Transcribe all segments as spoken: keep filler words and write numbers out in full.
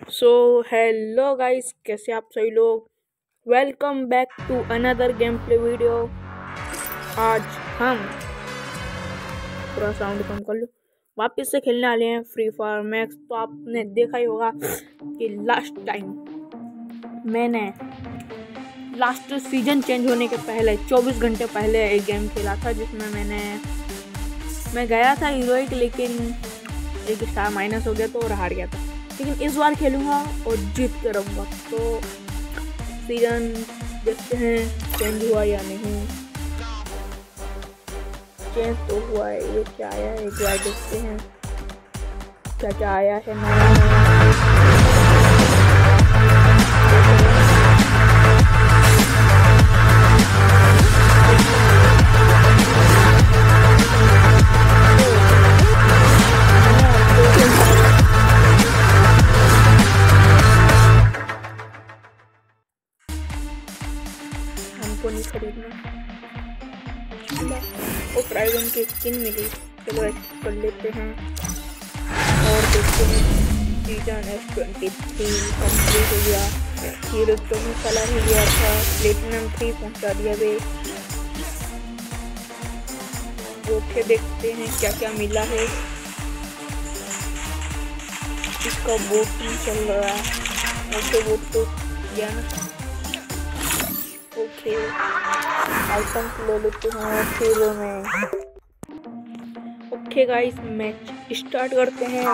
So hello guys, कैसे आप सभी लोग। Welcome back to another game play video. आज हम पूरा साउंड कम कर लो, वापस से खेलने वाले हैं फ्री फायर मैक्स। तो आपने देखा ही होगा कि लास्ट टाइम मैंने लास्ट सीजन चेंज होने के पहले चौबीस घंटे पहले एक गेम खेला था, जिसमें मैंने मैं गया था हीरोइक, लेकिन एक स्टार माइनस हो गया तो और हार गया था। लेकिन इस बार खेलूंगा और जीत कर रहूँगा। तो सीजन देखते हैं चेंज हुआ या नहीं। चेंज तो हुआ है, ये क्या आया है एक बार देखते हैं क्या क्या आया है नया। हमको नहीं खरीदना। वो प्राइवन की स्किन मिली, चलो एक्सेप्ट कर लेते हैं और देखते हैं। Season S twenty three complete हो गया। हीरो तो में कलर हो गया था, प्लेटिनम थ्री पहुंचा दिया गए। ओके, देखते हैं क्या क्या मिला है। इसका बोट नहीं चल रहा है। ओके, बोट तो किया ना। ओके, आइटम ले लेते हैं फिर में। ओके गाइस, मैच स्टार्ट करते हैं।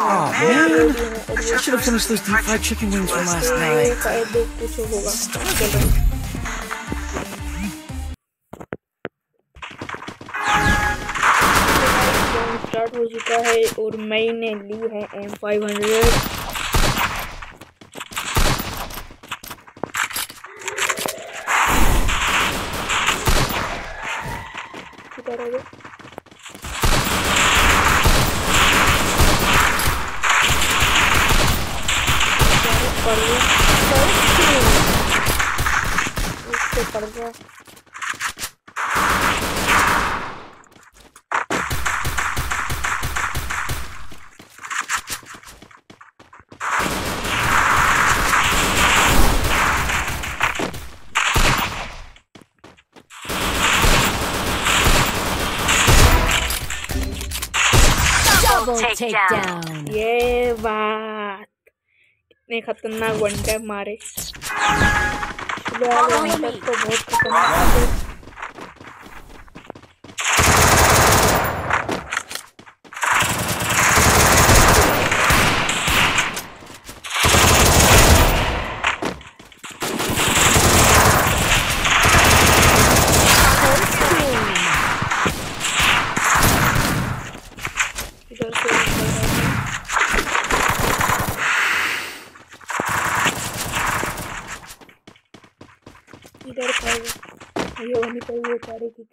शायद कुछ होगा। चलो स्टार्ट हो चुका है और मैंने ली है एम फाइव हंड्रेड। पड़ गया Takedown. ये बात, इतने खतरनाक वन टैप मारे। वन टैप तो बहुत खतरनाक है। इधर से इधर पर ये होनी चाहिए सारे की।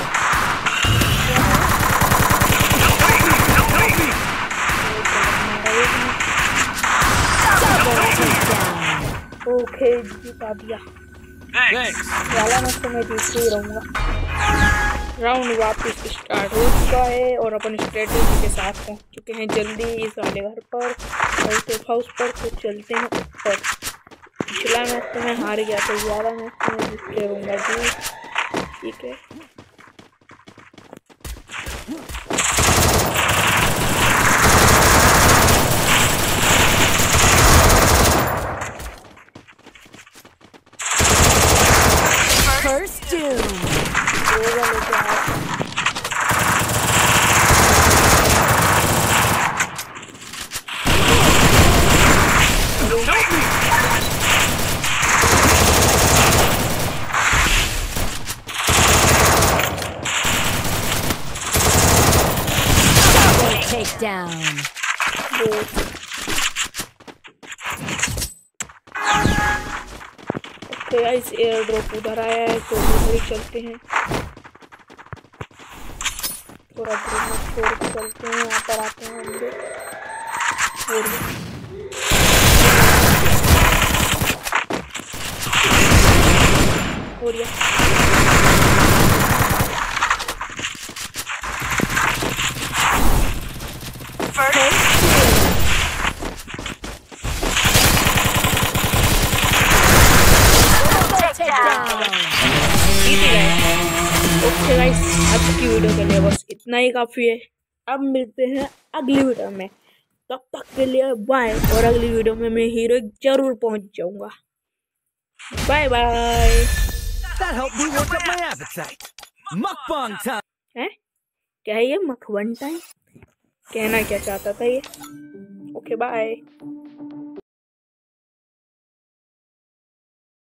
ओके, जीता दिया वाला मैच तो मैं जीत ही रहूँगा। राउंड वापस स्टार्ट हो चुका है और अपन स्ट्रेटेजी के साथ पहुँच चुके हैं जल्दी इस वाले घर पर, हाउस पर। तो चलते हैं ऊपर। पिछला मैच तो मैं हार गया था, वाला मैच तो मैं जीत के रहूँगा जी। ठीक है, First doom. Double takedown. Okay guys, air drop उधर आया है तो उधर ही चलते हैं। थोड़ा दूर में छोड़ के चलते हैं, यहाँ पर आते हैं हम लोग। और ये ओके गाइस, आज की वीडियो के लिए बस इतना ही काफ़ी है। अब मिलते हैं अगली वीडियो में, तब तक के लिए बाय। और अगली वीडियो में मैं हीरो जरूर पहुंच जाऊंगा। Bye bye. That helped me work up my appetite. Mukbang time. हैं? क्या है ये मखवन टाइम? कहना क्या चाहता था ये? Okay bye.